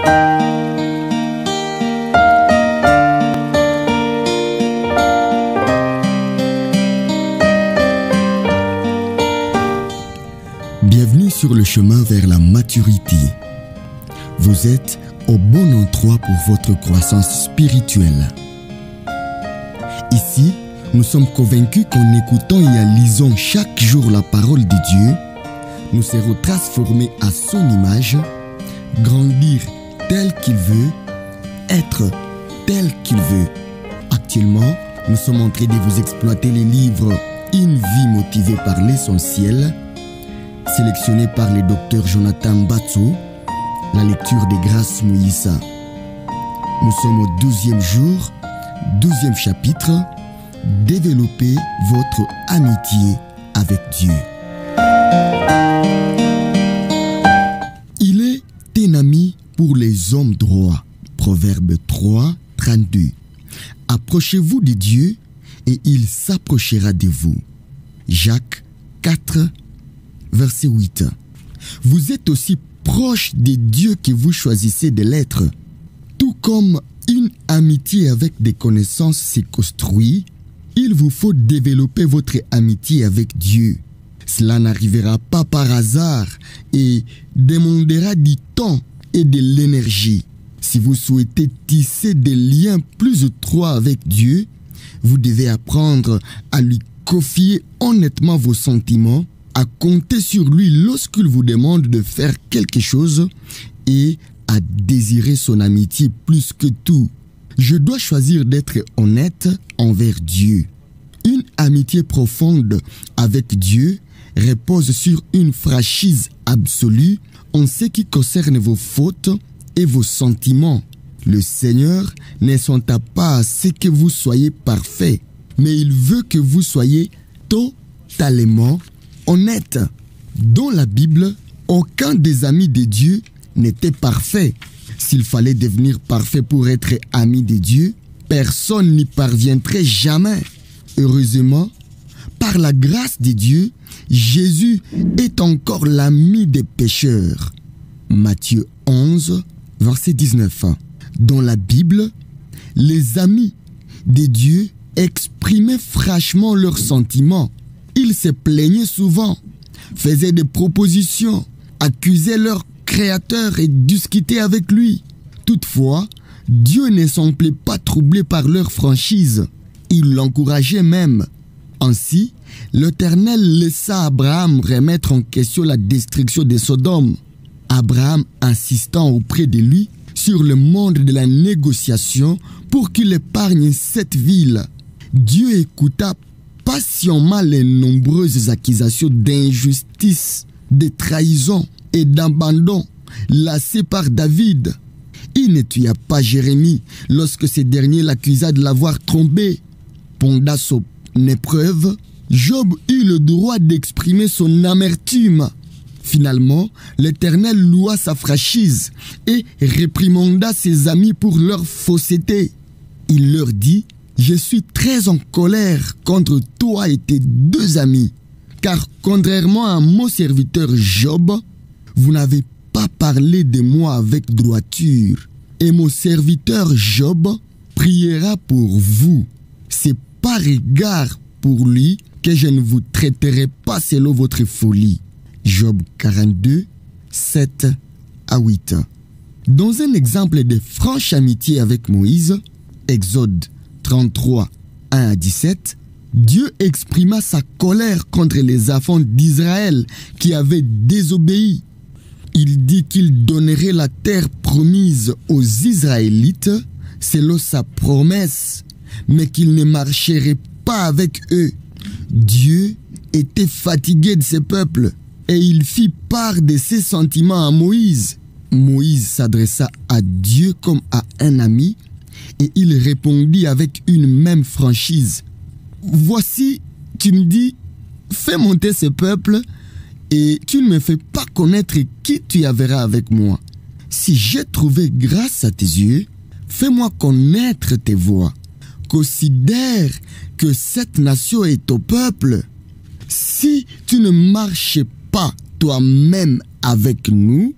Bienvenue sur le chemin vers la maturité. Vous êtes au bon endroit pour votre croissance spirituelle. Ici, nous sommes convaincus qu'en écoutant et en lisant chaque jour la parole de Dieu, nous serons transformés à son image, grandir tel qu'il veut, être tel qu'il veut. Actuellement, nous sommes en train de vous exploiter les livres « Une vie motivée par l'essentiel » sélectionné par le docteur Jonathan Batso, la lecture des Grâces Moïse. Nous sommes au 12e jour, 12e chapitre, développer votre amitié avec Dieu. Il est un ami pour les hommes droits. Proverbe 3, 32. Approchez-vous de Dieu et il s'approchera de vous. Jacques 4, verset 8. Vous êtes aussi proche de Dieu que vous choisissez de l'être. Tout comme une amitié avec des connaissances se construit, il vous faut développer votre amitié avec Dieu. Cela n'arrivera pas par hasard et demandera du temps et de l'énergie. Si vous souhaitez tisser des liens plus étroits avec Dieu, vous devez apprendre à lui confier honnêtement vos sentiments, à compter sur lui lorsqu'il vous demande de faire quelque chose et à désirer son amitié plus que tout. Je dois choisir d'être honnête envers Dieu. Une amitié profonde avec Dieu repose sur une franchise absolue en ce qui concerne vos fautes et vos sentiments. Le Seigneur ne s'entend pas à ce que vous soyez parfait, mais il veut que vous soyez totalement honnête. Dans la Bible, aucun des amis de Dieu n'était parfait. S'il fallait devenir parfait pour être ami de Dieu, personne n'y parviendrait jamais. Heureusement, par la grâce de Dieu, Jésus est encore l'ami des pécheurs. Matthieu 11, verset 19. Dans la Bible, les amis de Dieu exprimaient franchement leurs sentiments. Ils se plaignaient souvent, faisaient des propositions, accusaient leur Créateur et discutaient avec lui. Toutefois, Dieu ne semblait pas troublé par leur franchise. Il l'encourageait même. Ainsi, l'Éternel laissa Abraham remettre en question la destruction de Sodome. Abraham insistant auprès de lui sur le monde de la négociation pour qu'il épargne cette ville. Dieu écouta patiemment les nombreuses accusations d'injustice, de trahison et d'abandon lancées par David. Il ne tua pas Jérémie lorsque ce dernier l'accusa de l'avoir trompé. Pendant son épreuve, Job eut le droit d'exprimer son amertume. Finalement, l'Éternel loua sa franchise et réprimanda ses amis pour leur fausseté. Il leur dit: je suis très en colère contre toi et tes deux amis, car contrairement à mon serviteur Job, vous n'avez pas parlé de moi avec droiture, et mon serviteur Job priera pour vous. C'est par égard pour lui que je ne vous traiterai pas selon votre folie. Job 42, 7 à 8. Dans un exemple de franche amitié avec Moïse, Exode 33, 1 à 17, Dieu exprima sa colère contre les enfants d'Israël qui avaient désobéi. Il dit qu'il donnerait la terre promise aux Israélites selon sa promesse, mais qu'il ne marcherait pas avec eux. Dieu était fatigué de ce peuple et il fit part de ses sentiments à Moïse. Moïse s'adressa à Dieu comme à un ami et il répondit avec une même franchise: voici, tu me dis, fais monter ce peuple et tu ne me fais pas connaître qui tu enverras avec moi. Si j'ai trouvé grâce à tes yeux, fais-moi connaître tes voies. Considère que cette nation est ton peuple. Si tu ne marches pas toi-même avec nous,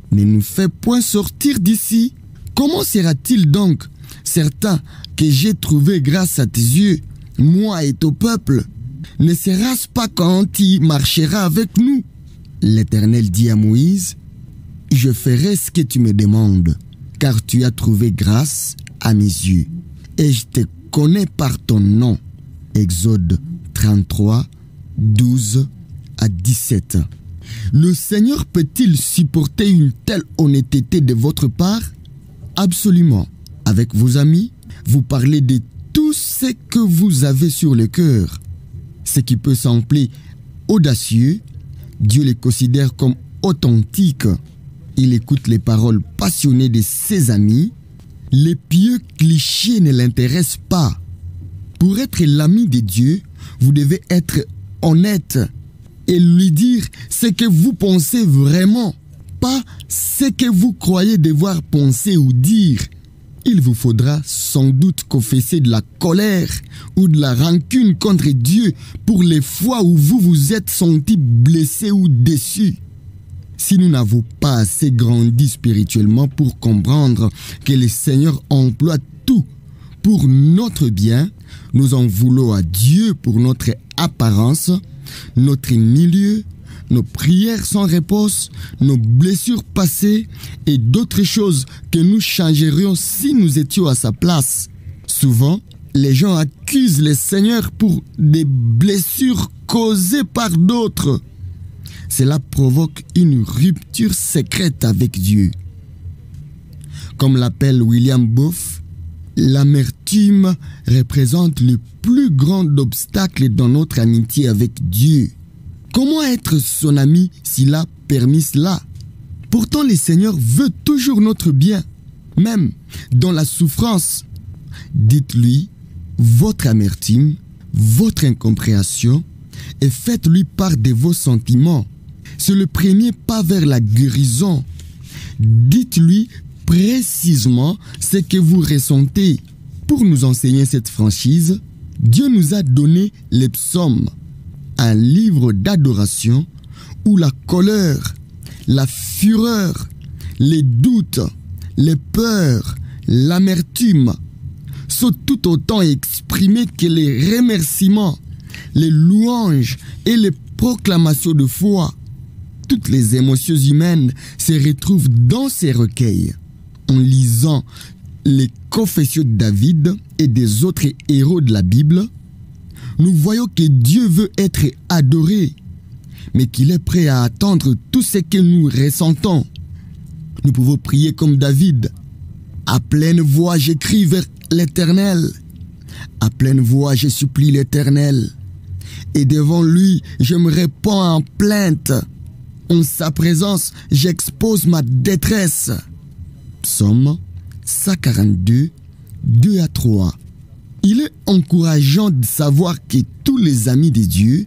ne nous fait point sortir d'ici. Comment sera-t-il donc certain que j'ai trouvé grâce à tes yeux, moi et ton peuple? Ne sera-ce pas quand tu marcheras avec nous? L'Éternel dit à Moïse, je ferai ce que tu me demandes, car tu as trouvé grâce à mes yeux, et je te connais par ton nom. Exode 33, 12 à 17. Le Seigneur peut-il supporter une telle honnêteté de votre part? Absolument. Avec vos amis, vous parlez de tout ce que vous avez sur le cœur. Ce qui peut sembler audacieux, Dieu les considère comme authentiques. Il écoute les paroles passionnées de ses amis. Les pieux clichés ne l'intéressent pas. Pour être l'ami de Dieu, vous devez être honnête et lui dire ce que vous pensez vraiment, pas ce que vous croyez devoir penser ou dire. Il vous faudra sans doute confesser de la colère ou de la rancune contre Dieu pour les fois où vous vous êtes senti blessé ou déçu. Si nous n'avons pas assez grandi spirituellement pour comprendre que le Seigneur emploie tout pour notre bien, nous en voulons à Dieu pour notre apparence, notre milieu, nos prières sans réponse, nos blessures passées et d'autres choses que nous changerions si nous étions à sa place. Souvent, les gens accusent le Seigneur pour des blessures causées par d'autres. Cela provoque une rupture secrète avec Dieu. Comme l'appelle William Booth, l'amertume représente le plus grand obstacle dans notre amitié avec Dieu. Comment être son ami s'il a permis cela? Pourtant, le Seigneur veut toujours notre bien, même dans la souffrance. Dites-lui votre amertume, votre incompréhension et faites-lui part de vos sentiments. C'est le premier pas vers la guérison. Dites-lui précisément ce que vous ressentez. Pour nous enseigner cette franchise, Dieu nous a donné les psaumes, un livre d'adoration où la colère, la fureur, les doutes, les peurs, l'amertume sont tout autant exprimés que les remerciements, les louanges et les proclamations de foi. Toutes les émotions humaines se retrouvent dans ces recueils. En lisant les confessions de David et des autres héros de la Bible, nous voyons que Dieu veut être adoré, mais qu'il est prêt à attendre tout ce que nous ressentons. Nous pouvons prier comme David. À pleine voix, j'écris vers l'Éternel. À pleine voix, je supplie l'Éternel. Et devant lui, je me répands en plainte. En sa présence, j'expose ma détresse. Psaume 142, 2 à 3. Il est encourageant de savoir que tous les amis de Dieu,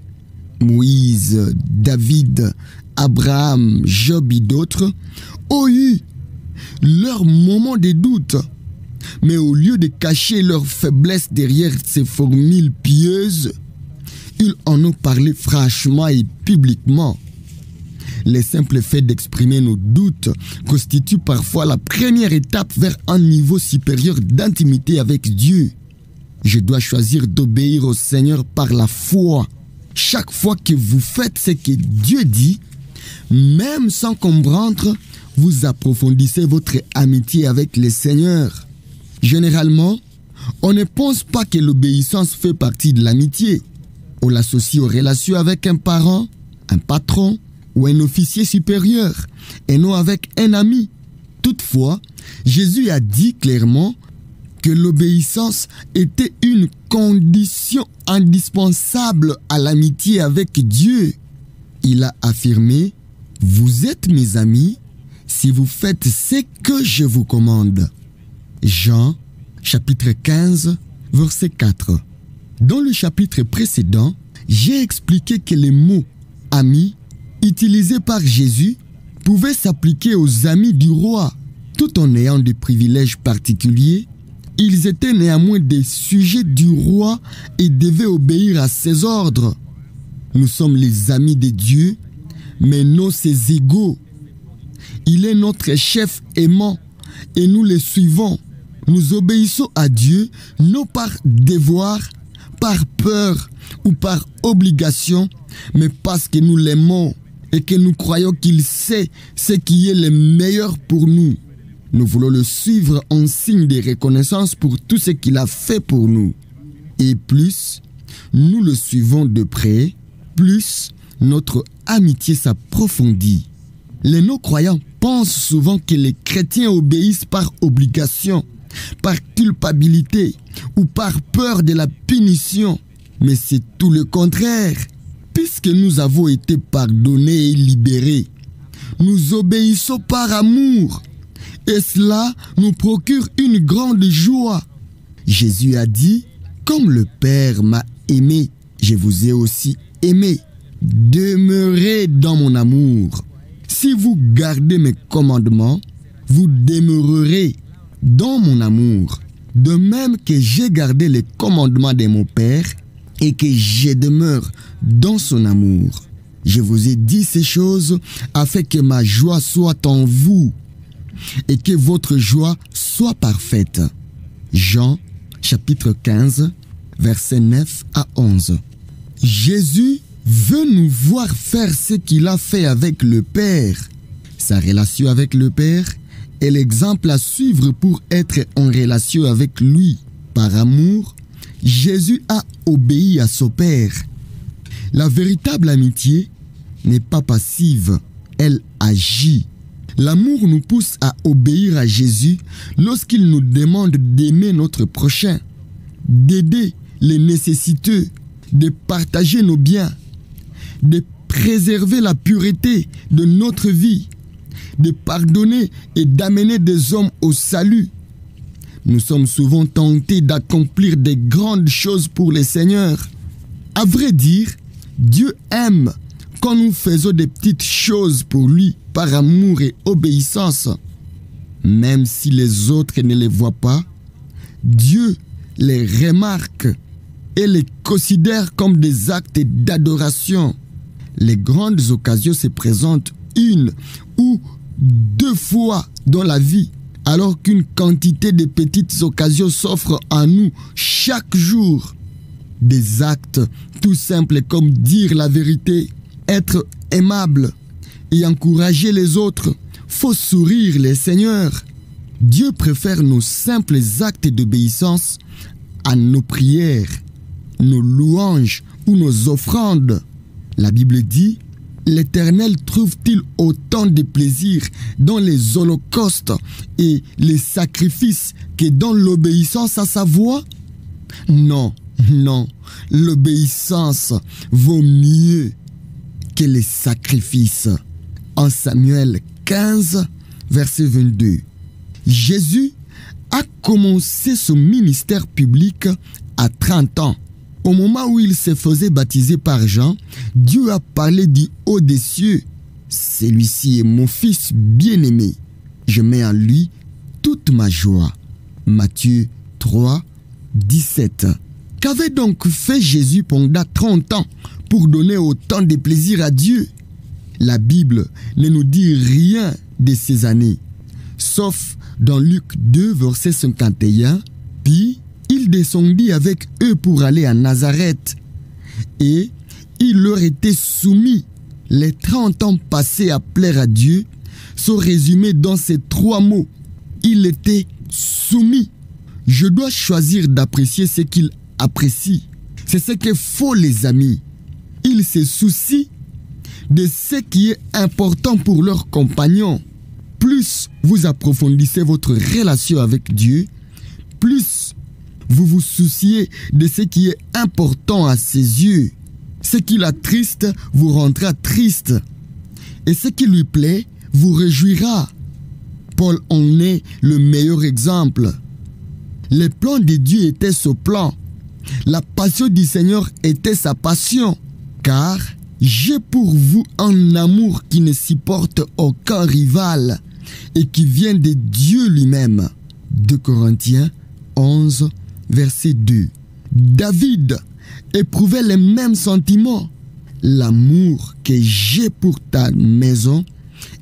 Moïse, David, Abraham, Job et d'autres, ont eu leurs moments de doute. Mais au lieu de cacher leur faiblesse derrière ces formules pieuses, ils en ont parlé franchement et publiquement. Le simple fait d'exprimer nos doutes constitue parfois la première étape vers un niveau supérieur d'intimité avec Dieu. Je dois choisir d'obéir au Seigneur par la foi. Chaque fois que vous faites ce que Dieu dit, même sans comprendre, vous approfondissez votre amitié avec le Seigneur. Généralement, on ne pense pas que l'obéissance fait partie de l'amitié. On l'associe aux relations avec un parent, un patron ou un officier supérieur, et non avec un ami. Toutefois, Jésus a dit clairement que l'obéissance était une condition indispensable à l'amitié avec Dieu. Il a affirmé, « Vous êtes mes amis si vous faites ce que je vous commande. » Jean, chapitre 15, verset 4. Dans le chapitre précédent, j'ai expliqué que les mots « amis » utilisés par Jésus pouvaient s'appliquer aux amis du roi. Tout en ayant des privilèges particuliers, ils étaient néanmoins des sujets du roi et devaient obéir à ses ordres. Nous sommes les amis de Dieu, mais non ses égaux. Il est notre chef aimant et nous le suivons. Nous obéissons à Dieu non par devoir, par peur ou par obligation, mais parce que nous l'aimons et que nous croyons qu'il sait ce qui est le meilleur pour nous. Nous voulons le suivre en signe de reconnaissance pour tout ce qu'il a fait pour nous. Et plus nous le suivons de près, plus notre amitié s'approfondit. Les non-croyants pensent souvent que les chrétiens obéissent par obligation, par culpabilité ou par peur de la punition. Mais c'est tout le contraire. Puisque nous avons été pardonnés et libérés, nous obéissons par amour. Et cela nous procure une grande joie. Jésus a dit, « Comme le Père m'a aimé, je vous ai aussi aimé. Demeurez dans mon amour. Si vous gardez mes commandements, vous demeurerez dans mon amour. De même que j'ai gardé les commandements de mon Père et que je demeure dans son amour. Je vous ai dit ces choses afin que ma joie soit en vous et que votre joie soit parfaite. » Jean chapitre 15, versets 9 à 11. Jésus veut nous voir faire ce qu'il a fait avec le Père. Sa relation avec le Père est l'exemple à suivre pour être en relation avec lui. Par amour, Jésus a obéi à son Père. La véritable amitié n'est pas passive, elle agit. L'amour nous pousse à obéir à Jésus lorsqu'il nous demande d'aimer notre prochain, d'aider les nécessiteux, de partager nos biens, de préserver la pureté de notre vie, de pardonner et d'amener des hommes au salut. Nous sommes souvent tentés d'accomplir des grandes choses pour le Seigneur. À vrai dire, Dieu aime quand nous faisons des petites choses pour lui par amour et obéissance. Même si les autres ne les voient pas, Dieu les remarque et les considère comme des actes d'adoration. Les grandes occasions se présentent une ou deux fois dans la vie, alors qu'une quantité de petites occasions s'offrent à nous chaque jour. Des actes tout simples comme dire la vérité, être aimable et encourager les autres, faut sourire les seigneurs. Dieu préfère nos simples actes d'obéissance à nos prières, nos louanges ou nos offrandes. La Bible dit, l'Éternel trouve-t-il autant de plaisir dans les holocaustes et les sacrifices que dans l'obéissance à sa voix? Non, non, l'obéissance vaut mieux que les sacrifices. En Samuel 15, verset 22. Jésus a commencé son ministère public à 30 ans. Au moment où il se faisait baptiser par Jean, Dieu a parlé du haut des cieux. Celui-ci est mon fils bien-aimé. Je mets en lui toute ma joie. Matthieu 3, 17. Qu'avait donc fait Jésus pendant 30 ans pour donner autant de plaisir à Dieu? La Bible ne nous dit rien de ces années, sauf dans Luc 2, verset 51. Puis, il descendit avec eux pour aller à Nazareth, et il leur était soumis. Les 30 ans passés à plaire à Dieu sont résumés dans ces 3 mots. Il était soumis. Je dois choisir d'apprécier ce qu'il apprécie. C'est ce qu'il faut, les amis. Il se soucie de ce qui est important pour leurs compagnons. Plus vous approfondissez votre relation avec Dieu, plus vous vous souciez de ce qui est important à ses yeux. Ce qui l'attriste vous rendra triste, et ce qui lui plaît vous réjouira. Paul en est le meilleur exemple. Les plans de Dieu étaient son plan. La passion du Seigneur était sa passion. Car j'ai pour vous un amour qui ne supporte aucun rival et qui vient de Dieu lui-même. 2 Corinthiens 11, verset 2. David éprouvait les mêmes sentiments. L'amour que j'ai pour ta maison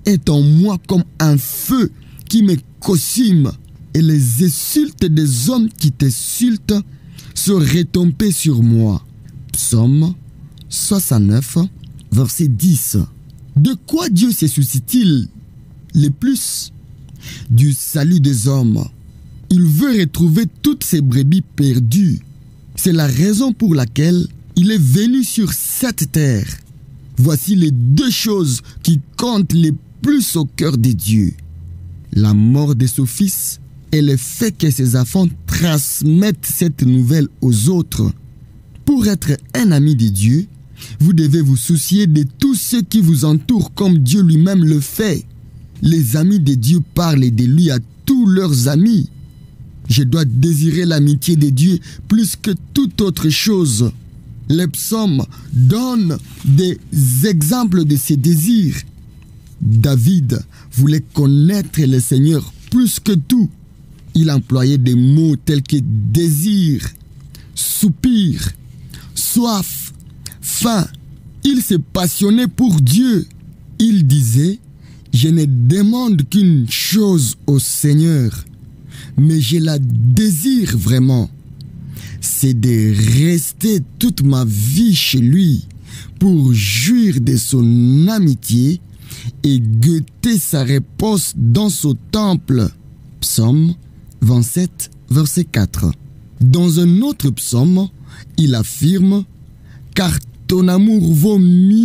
est en moi comme un feu qui me consume, et les insultes des hommes qui t'insultent se retombent sur moi. Psaume 69, verset 10. De quoi Dieu se soucie-t-il le plus? Du salut des hommes. Il veut retrouver toutes ses brebis perdues. C'est la raison pour laquelle il est venu sur cette terre. Voici les deux choses qui comptent le plus au cœur de Dieu: la mort de son fils et le fait que ses enfants transmettent cette nouvelle aux autres. Pour être un ami de Dieu, vous devez vous soucier de tous ceux qui vous entourent comme Dieu lui-même le fait. Les amis de Dieu parlent de lui à tous leurs amis. Je dois désirer l'amitié de Dieu plus que toute autre chose. Les psaumes donnent des exemples de ces désirs. David voulait connaître le Seigneur plus que tout. Il employait des mots tels que désir, soupir, soif, faim. Il se passionnait pour Dieu. Il disait: je ne demande qu'une chose au Seigneur, mais je la désire vraiment. C'est de rester toute ma vie chez lui pour jouir de son amitié et goûter sa réponse dans son temple. Psaume 27, verset 4. Dans un autre psaume, il affirme: car ton amour vaut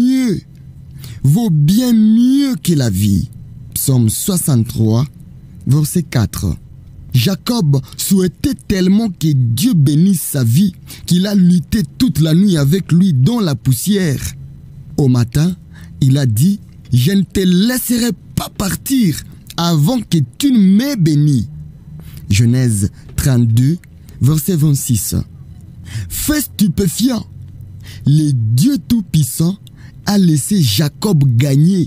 bien mieux que la vie. Psaume 63, verset 4. Jacob souhaitait tellement que Dieu bénisse sa vie qu'il a lutté toute la nuit avec lui dans la poussière. Au matin, il a dit: je ne te laisserai pas partir avant que tu ne m'aies béni. Genèse 32, verset 26. Fait stupéfiant, le Dieu Tout-Puissant a laissé Jacob gagner.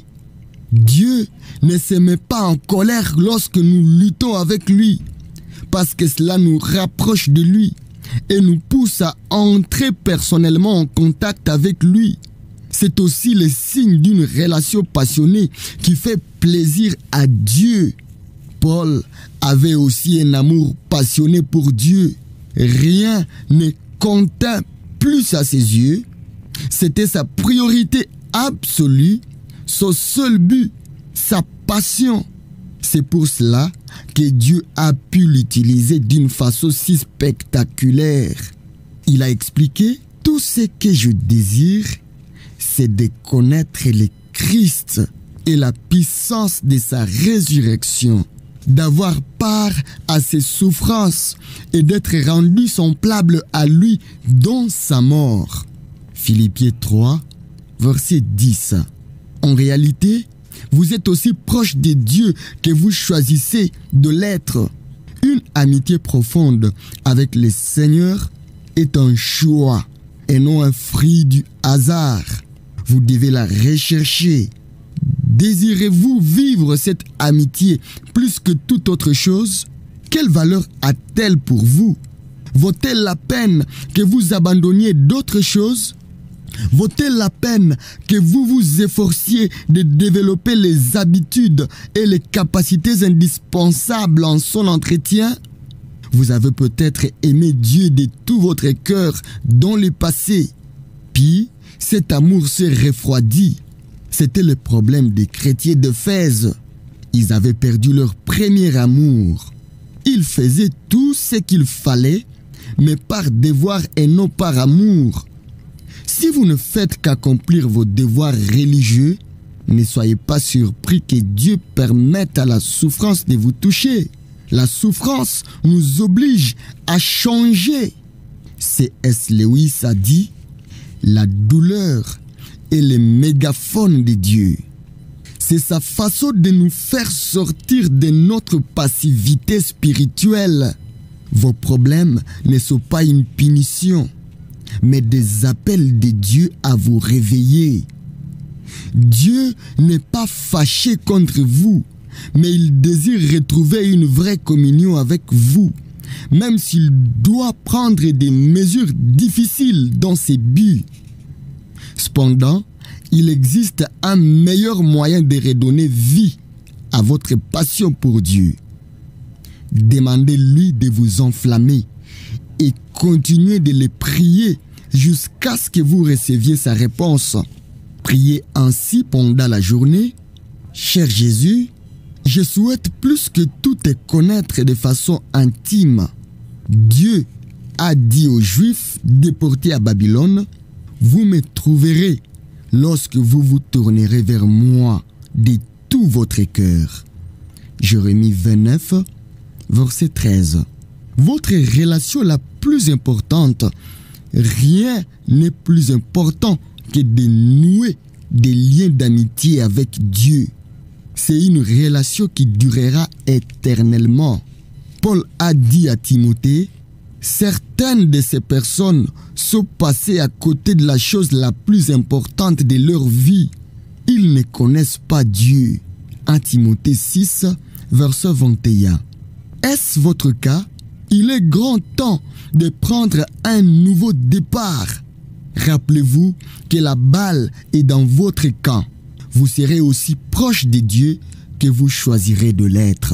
Dieu ne se met pas en colère lorsque nous luttons avec lui, parce que cela nous rapproche de lui et nous pousse à entrer personnellement en contact avec lui. C'est aussi le signe d'une relation passionnée qui fait plaisir à Dieu. Paul avait aussi un amour passionné pour Dieu. Rien ne comptait plus à ses yeux. C'était sa priorité absolue, son seul but, sa passion. C'est pour cela que Dieu a pu l'utiliser d'une façon si spectaculaire. Il a expliqué: tout ce que je désire, c'est de connaître le Christ et la puissance de sa résurrection, d'avoir part à ses souffrances et d'être rendu semblable à lui dans sa mort. Philippiens 3, verset 10. En réalité, vous êtes aussi proche de Dieu que vous choisissez de l'être. Une amitié profonde avec le Seigneur est un choix et non un fruit du hasard. Vous devez la rechercher. Désirez-vous vivre cette amitié plus que toute autre chose? Quelle valeur a-t-elle pour vous? Vaut-elle la peine que vous abandonniez d'autres choses? Vaut-elle la peine que vous vous efforciez de développer les habitudes et les capacités indispensables en son entretien? Vous avez peut-être aimé Dieu de tout votre cœur dans le passé, puis cet amour s'est refroidi. C'était le problème des chrétiens d'Éphèse. Ils avaient perdu leur premier amour. Ils faisaient tout ce qu'il fallait, mais par devoir et non par amour. Si vous ne faites qu'accomplir vos devoirs religieux, ne soyez pas surpris que Dieu permette à la souffrance de vous toucher. La souffrance nous oblige à changer. C.S. Lewis a dit: la douleur est le mégaphone de Dieu. C'est sa façon de nous faire sortir de notre passivité spirituelle. Vos problèmes ne sont pas une punition, mais des appels de Dieu à vous réveiller. Dieu n'est pas fâché contre vous, mais il désire retrouver une vraie communion avec vous, même s'il doit prendre des mesures difficiles dans ses buts. Cependant, il existe un meilleur moyen de redonner vie à votre passion pour Dieu. Demandez-lui de vous enflammer et continuez de le prier jusqu'à ce que vous receviez sa réponse. Priez ainsi pendant la journée. Cher Jésus, je souhaite plus que tout te connaître de façon intime. Dieu a dit aux Juifs déportés à Babylone, vous me trouverez lorsque vous vous tournerez vers moi de tout votre cœur. Jérémie 29, verset 13. Votre relation la plus importante, rien n'est plus important que de nouer des liens d'amitié avec Dieu. C'est une relation qui durera éternellement. Paul a dit à Timothée, certaines de ces personnes sont passées à côté de la chose la plus importante de leur vie. Ils ne connaissent pas Dieu. 1 Timothée 6, verset 21. Est-ce votre cas? Il est grand temps de prendre un nouveau départ. Rappelez-vous que la balle est dans votre camp. Vous serez aussi proche de Dieu que vous choisirez de l'être.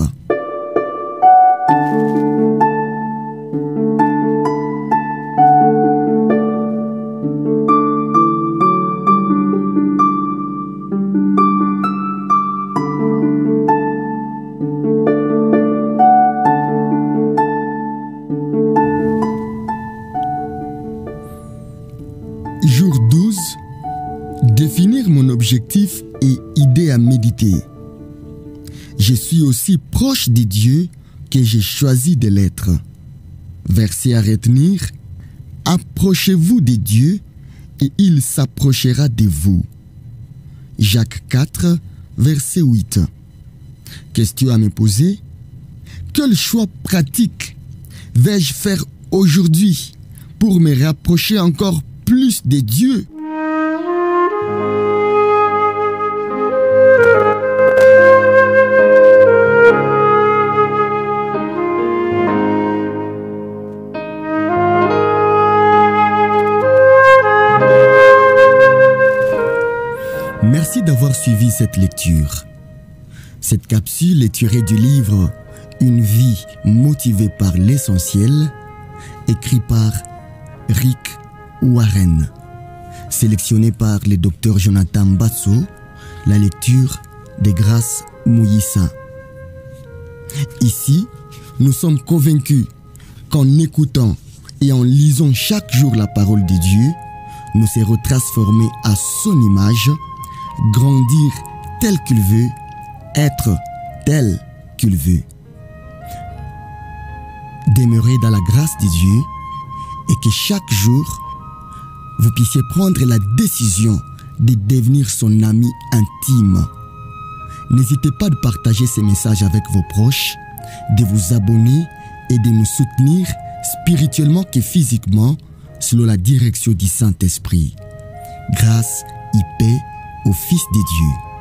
Jour 12. Définir mon objectif et idée à méditer. Je suis aussi proche de Dieu que j'ai choisi de l'être. Verset à retenir. Approchez-vous de Dieu et il s'approchera de vous. Jacques 4, verset 8. Question à me poser. Quel choix pratique vais-je faire aujourd'hui pour me rapprocher encore plus de Dieu? Merci d'avoir suivi cette lecture. Cette capsule est tirée du livre Une vie motivée par l'essentiel, écrit par Rick Warren, sélectionné par le docteur Jonathan Basso, la lecture de Grace Mouyissa. Ici, nous sommes convaincus qu'en écoutant et en lisant chaque jour la parole de Dieu, nous serons transformés à son image, grandir tel qu'il veut, être tel qu'il veut. Demeurez dans la grâce de Dieu et que chaque jour, vous puissiez prendre la décision de devenir son ami intime. N'hésitez pas de partager ces messages avec vos proches, de vous abonner et de nous soutenir spirituellement que physiquement selon la direction du Saint-Esprit. Grâce et paix au Fils de Dieu.